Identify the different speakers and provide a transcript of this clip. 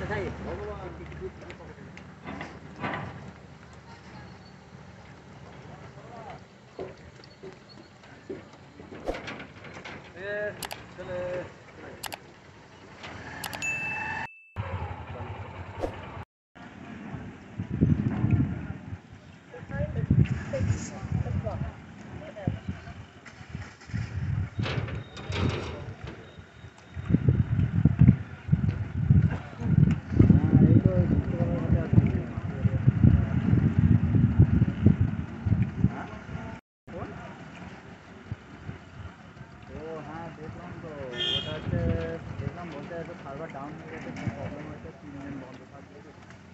Speaker 1: দেখলাম বলতে আছে সার্ভার ডাউন হয়ে গেছে, প্রবলেম হয়েছে, 3 দিন বন্ধ থাকবে।